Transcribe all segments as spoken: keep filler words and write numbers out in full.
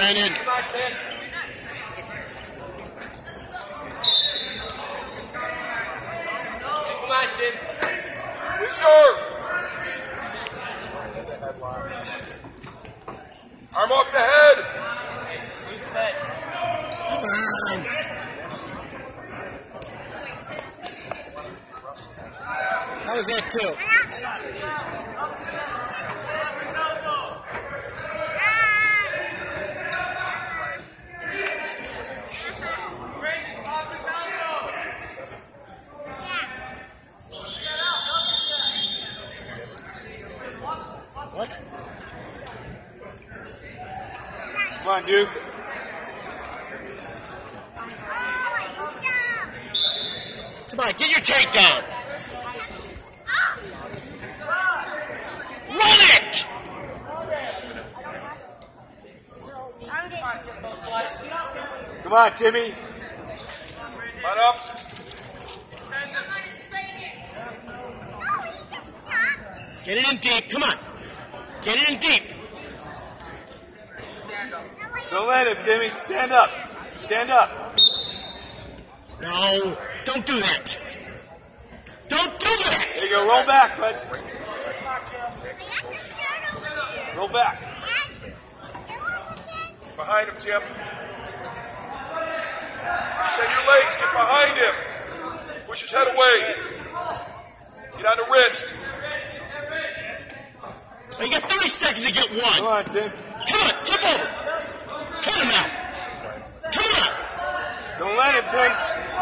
Brandon. Come on, Tim. Come on, Tim. Reserve. Arm off the head. Come on. How was that too? What? Come on, Duke. Come on, get your takedown. Run it! Come on, Timmy. Come on up. Get it in deep. Come on. Get it in deep. Don't let him, Timmy. Stand up. Stand up. No, don't do that. Don't do that! There you go. Roll back, bud. Roll back. Behind him, Tim. Extend your legs. Get behind him. Push his head away. Get on the wrist. Well, you got thirty seconds to get one. Come on, Tim. Come on, jump over. Come on now. Come on. Don't let him, Tim.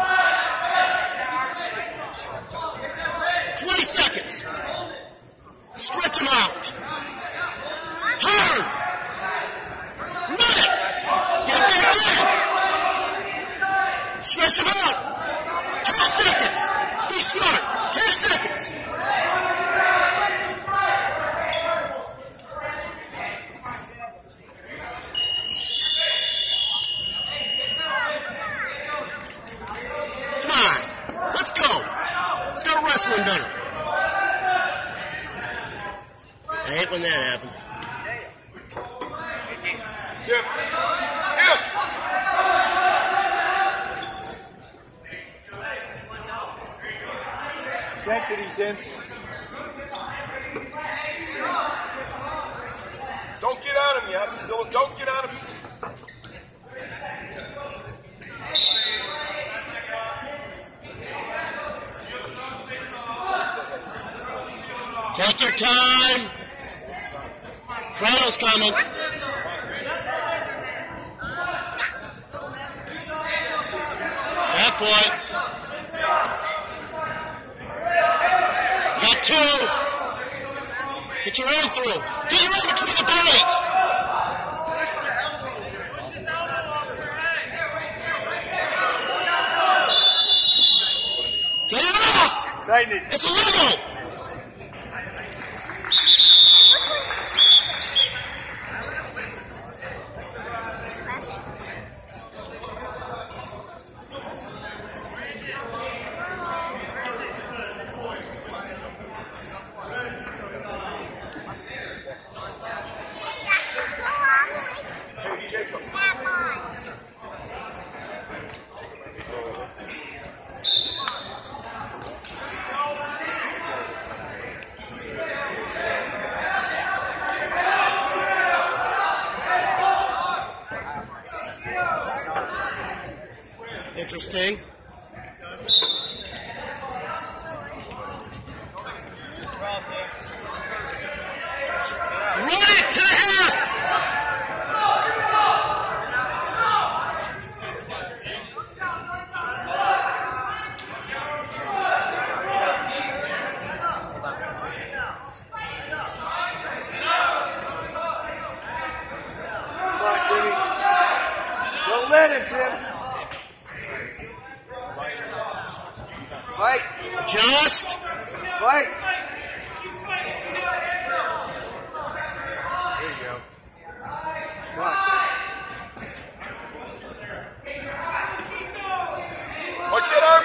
twenty seconds. Stretch him out. Hard. Run it. Get it back in. Stretch him out. ten seconds. Be smart. ten seconds. Come on. Let's go. Start wrestling better. I hate when that happens. Tim. Tim. Intensity, Tim. Don't get on him yet. Dylan, don't get on him. Take your time. Crowd's coming. Step points. You got two. Get your arm through. Get your arm between the bodies. Get it off. Tighten it. It's illegal. Interesting. Run it to the half! Come on, Timmy. Don't let him, Tim. Fight. Just. Fight. There you go. Come on. Watch that arm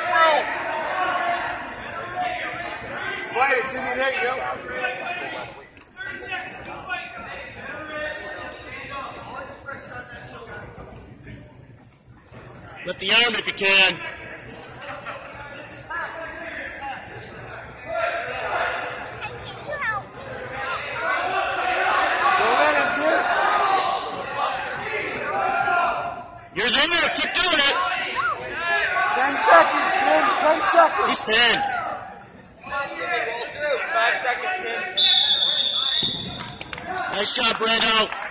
through. Fight it, Timmy. There you go. Lift the arm if you can. You're there. Keep doing it. Ten seconds, Tim. Ten seconds. He's pinned. Come on, Jimmy. Roll through. Five seconds, Tim. Nice job, Brando.